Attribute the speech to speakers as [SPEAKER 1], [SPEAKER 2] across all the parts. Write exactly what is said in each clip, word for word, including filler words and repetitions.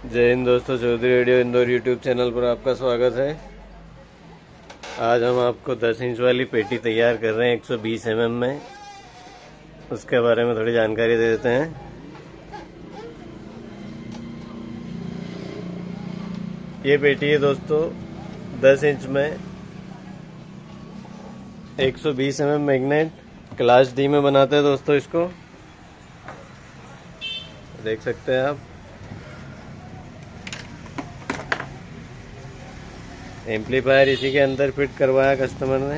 [SPEAKER 1] जय हिंद दोस्तों, Chaudhary radio Indore YouTube channel पर आपका स्वागत है। आज हम आपको दस इंच वाली पेटी तैयार कर रहे हैं एक सौ बीस एम एम में। उसके बारे में थोड़ी जानकारी दे देते हैं। ये पेटी है दोस्तों दस इंच में एक सौ बीस M M magnet class D में बनाते हैं दोस्तों। इसको देख सकते हैं आप। एम्पलीफायर इसी के अंदर फिट करवाया कस्टमर ने।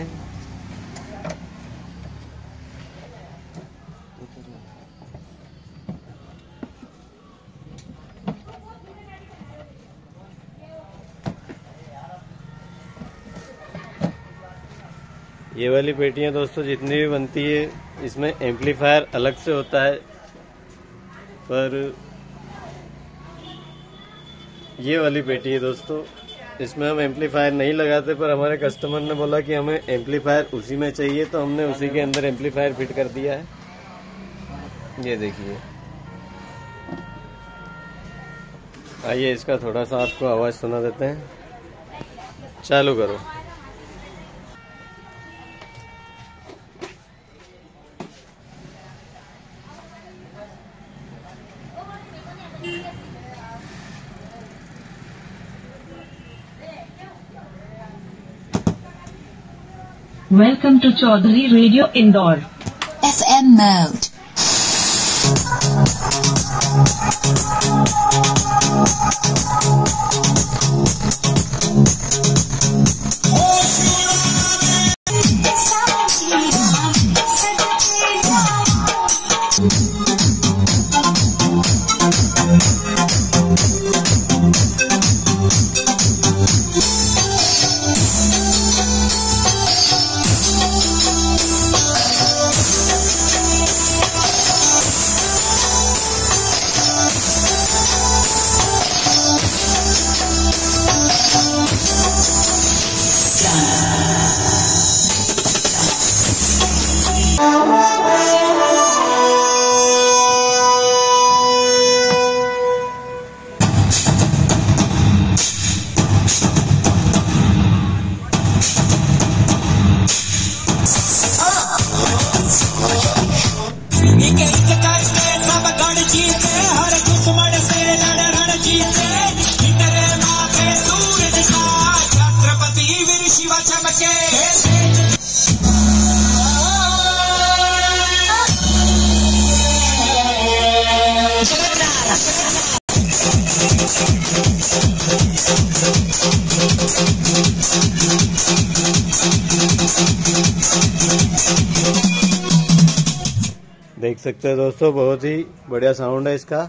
[SPEAKER 1] ये वाली पेटियां दोस्तों जितनी भी बनती है इसमें एम्पलीफायर अलग से होता है, पर ये वाली पेटी है दोस्तों, इसमें हम एम्पलीफायर नहीं लगाते, पर हमारे कस्टमर ने बोला कि हमें एम्पलीफायर उसी में चाहिए, तो हमने उसी के अंदर एम्पलीफायर फिट कर दिया है। ये देखिए। आइए इसका थोड़ा सा आपको आवाज सुना देते हैं। चालू करो।
[SPEAKER 2] Welcome to Chaudhary Radio Indore.
[SPEAKER 3] F M mode.
[SPEAKER 1] देख सकते हैं दोस्तों, बहुत ही बढ़िया साउंड है इसका।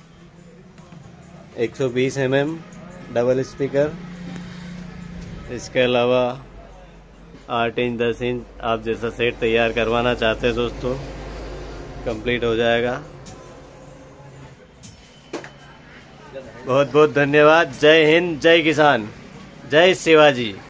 [SPEAKER 1] एक सौ बीस एम एम डबल स्पीकर। इसके अलावा आठ इंच दस इंच आप जैसा सेट तैयार करवाना चाहते हैं दोस्तों, कंप्लीट हो जाएगा। बहुत बहुत धन्यवाद। जय हिंद, जय किसान, जय शिवाजी।